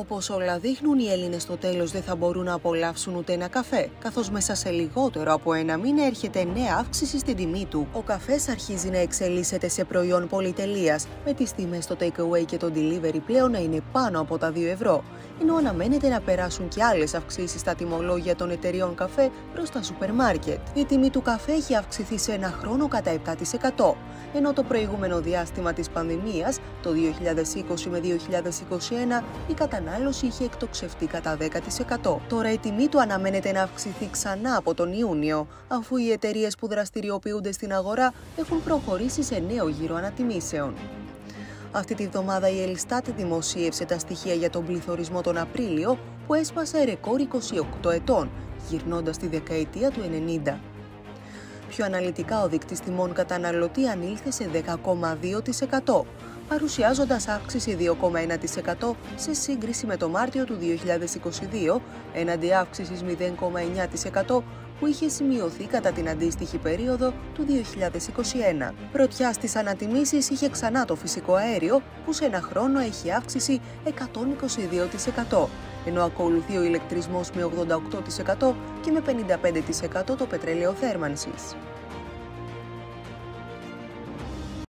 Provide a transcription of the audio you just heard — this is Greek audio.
Όπως όλα δείχνουν, οι Έλληνες στο τέλος δεν θα μπορούν να απολαύσουν ούτε ένα καφέ, καθώς μέσα σε λιγότερο από ένα μήνα έρχεται νέα αύξηση στην τιμή του. Ο καφές αρχίζει να εξελίσσεται σε προϊόν πολυτελείας, με τις τιμές στο takeaway και το delivery πλέον να είναι πάνω από τα 2 ευρώ, ενώ αναμένεται να περάσουν και άλλες αυξήσεις στα τιμολόγια των εταιριών καφέ προς τα σούπερ μάρκετ. Η τιμή του καφέ έχει αυξηθεί σε ένα χρόνο κατά 7%, ενώ το προηγούμενο διάστημα της πανδημίας, το 2020 με 2021, η κατανάλωση είχε εκτοξευτεί κατά 10%. Τώρα η τιμή του αναμένεται να αυξηθεί ξανά από τον Ιούνιο, αφού οι εταιρείες που δραστηριοποιούνται στην αγορά έχουν προχωρήσει σε νέο γύρο ανατιμήσεων. Αυτή τη βδομάδα η Ελστάτ δημοσίευσε τα στοιχεία για τον πληθωρισμό τον Απρίλιο, που έσπασε ρεκόρ 28 ετών, γυρνώντας τη δεκαετία του 90. Πιο αναλυτικά, ο δείκτης τιμών καταναλωτή ανήλθε σε 10,2%, παρουσιάζοντας αύξηση 2,1% σε σύγκριση με το Μάρτιο του 2022, έναντι αύξησης 0,9% που είχε σημειωθεί κατά την αντίστοιχη περίοδο του 2021. Πρωτιά στις ανατιμήσεις είχε ξανά το φυσικό αέριο, που σε ένα χρόνο έχει αύξηση 122%, ενώ ακολουθεί ο ηλεκτρισμός με 88% και με 55% το πετρέλαιο θέρμανσης.